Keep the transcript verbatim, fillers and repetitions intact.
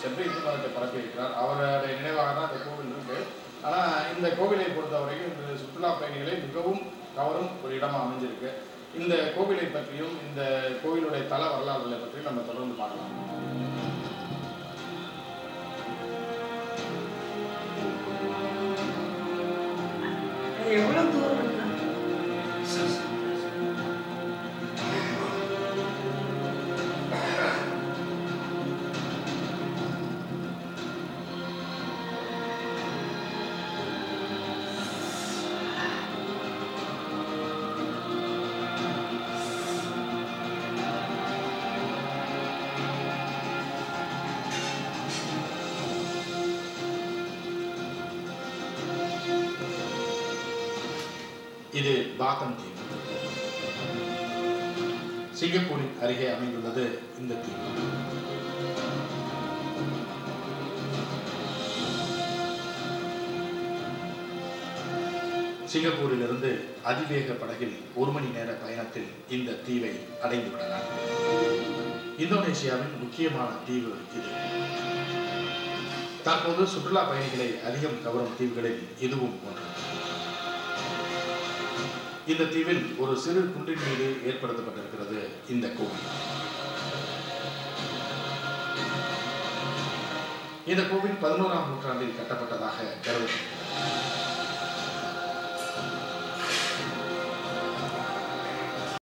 சென்று இந்து மதத்தை பரப்பி இருக்கிறார். அவருடைய நினைவாக தான் இந்த கோவில் இருக்கு. ஆனால் இந்த கோவிலை பொறுத்தவரைக்கும் இந்த சுற்றுலா பயணிகளை மிகவும் கவரும் ஒரு இடமாக அமைஞ்சிருக்கு. இந்த கோவிலை பற்றியும் இந்த கோவிலுடைய தல வரலாறுகளை பற்றியும் நம்ம தொடர்ந்து பார்க்கலாம். எவ்வளவு தூரம் இது பாக்கம் தீவு. சிங்கப்பூரின் அருகே அமைந்துள்ளது இந்த தீவு. சிங்கப்பூரிலிருந்து அதிவேக படகில் ஒரு மணி நேர பயணத்தில் இந்த தீவை அடைந்து விடலாம். இந்தோனேசியாவின் முக்கியமான தீவு இது. தற்போது சுற்றுலா பயணிகளை அதிகம் கவரும் தீவுகளில் இதுவும் ஒன்று. இந்த தீவில் ஒரு சிறு குன்றின் மீது ஏற்படுத்தப்பட்டிருக்கிறது இந்த கோவில். இந்த கோவில் பதினோராம் நூற்றாண்டில் கட்டப்பட்டதாக கருதப்படுகிறது.